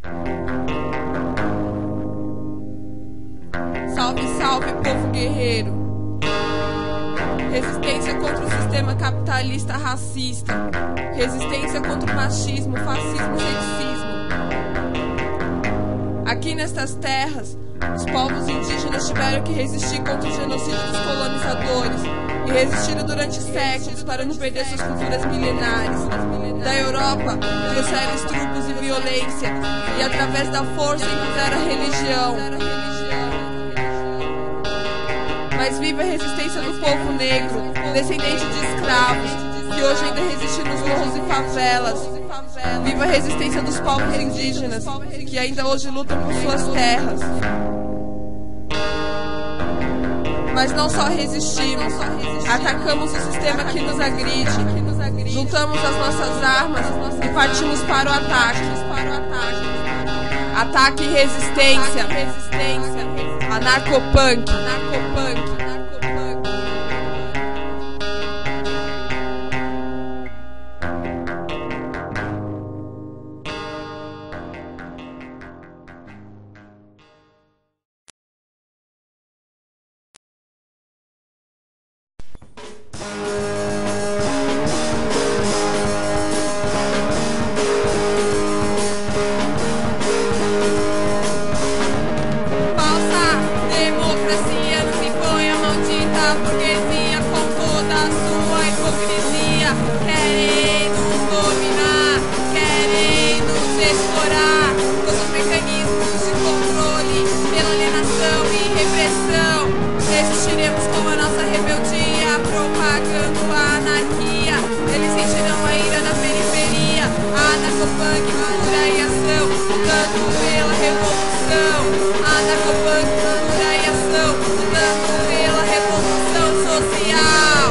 Salve, salve, povo guerreiro. Resistência contra o sistema capitalista racista. Resistência contra o machismo, fascismo e sexismo. Aqui nestas terras, os povos indígenas tiveram que resistir contra o genocídio dos colonizadores e resistiram durante séculos para não perder suas culturas milenares. Da Europa, trouxeram estrupos e violência e através da força impuseram a religião. Mas viva a resistência do povo negro, descendente de escravos, que hoje ainda resiste nos morros e favelas. Viva a resistência dos povos indígenas, que ainda hoje lutam por suas terras. Mas não só resistimos, atacamos o sistema que nos agride, juntamos as nossas armas e partimos para o ataque. Ataque e resistência. Anarcopunk. Burguesia com toda a sua hipocrisia, querem nos dominar, querem nos explorar, com os mecanismos de controle, pela alienação e repressão. Resistiremos com a nossa rebeldia, propagando a anarquia. Eles sentirão a ira da periferia, anarcopunk, cultura e ação, lutando pela revolução. Anarcopunk, cultura e ação, lutando pela revolução social.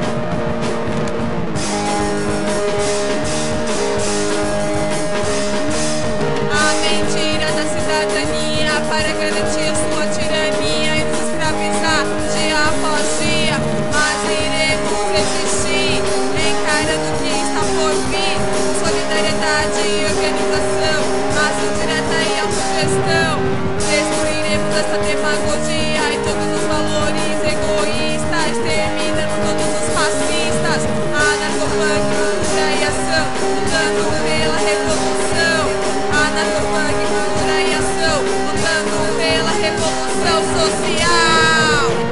A mentira da cidadania para garantir sua tirania e nos escravizar dia após dia. Mas iremos resistir, encarando o que está por vir, com solidariedade e organização, ação direta e autogestão. Destruiremos essa demagogia e todos os valores egoístas, terminando todos os fascistas. Anarcopunk, cultura e ação, lutando pela revolução. Anarcopunk, cultura e ação, lutando pela revolução social.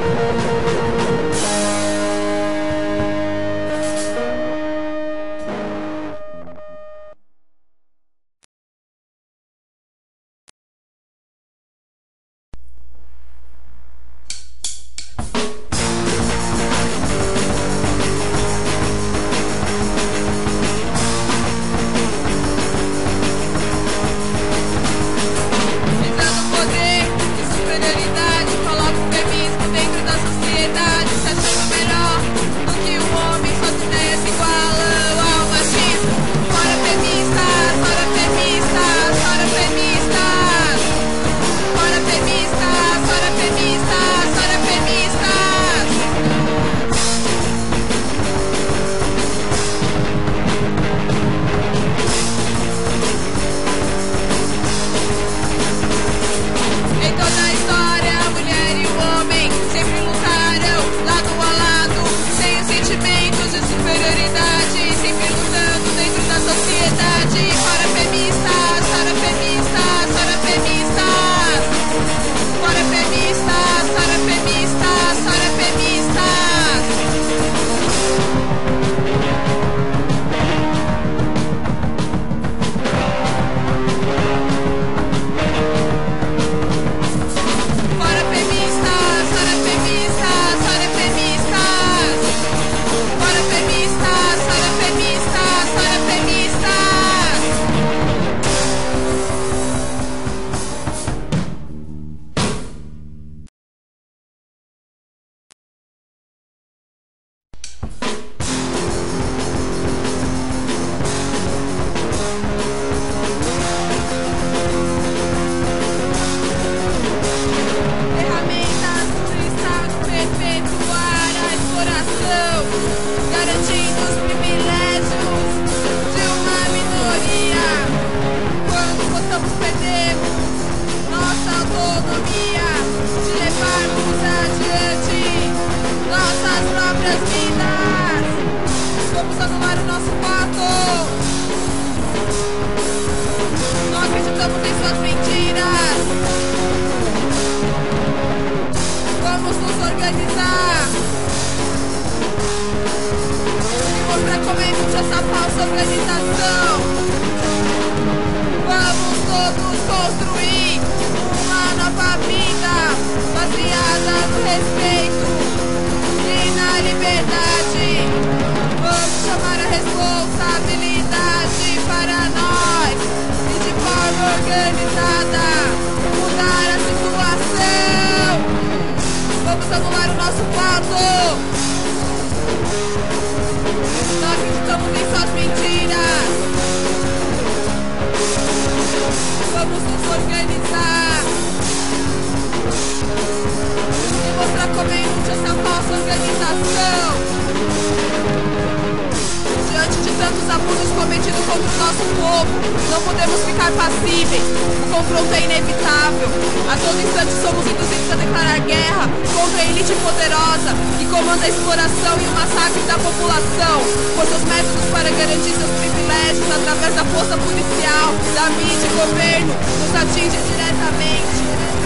acreditamos em suas mentiras. Vamos nos organizar e mostrar como é inútil essa falsa organização. Vamos todos construir uma nova vida baseada no respeito e na liberdade. Vamos chamar a responsabilidade para nós e de forma organizada mudar a situação. Vamos anular o nosso voto. Não acreditamos em suas mentiras. Vamos nos organizar e mostrar como é inútil essa falsa organização. Diante de tantos abusos cometidos contra o nosso povo, não podemos ficar passíveis. O confronto é inevitável. A todo instante somos induzidos a declarar guerra contra a elite poderosa que comanda a exploração e o massacre da população, pois seus métodos para garantir seus privilégios através da força policial, da mídia e governo nos atinge diretamente.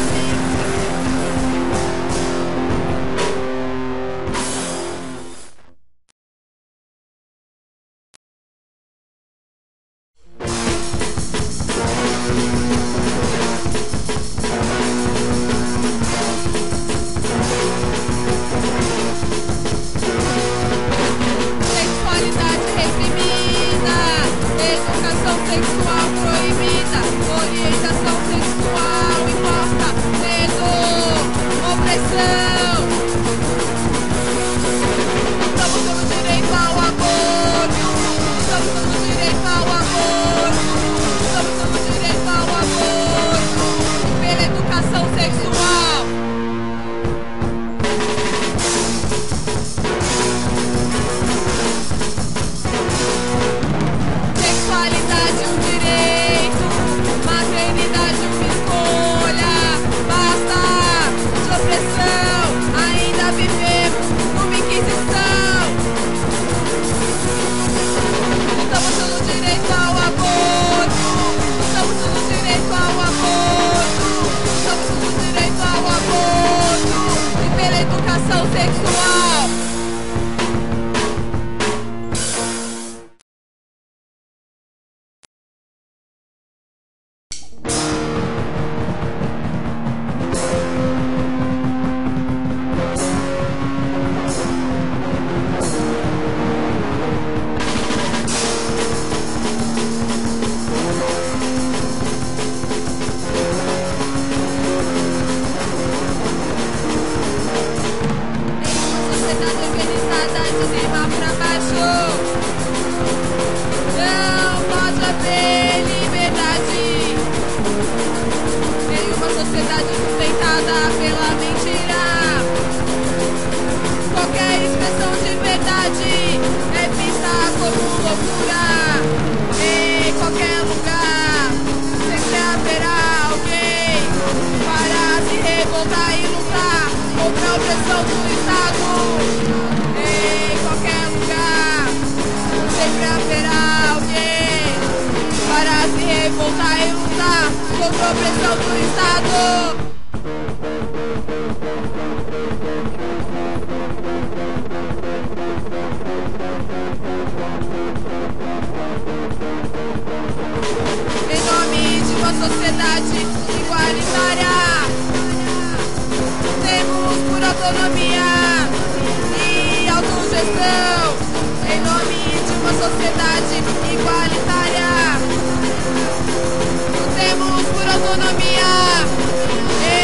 Sociedade igualitária, temos por autonomia e autogestão, em nome de uma sociedade igualitária, temos por autonomia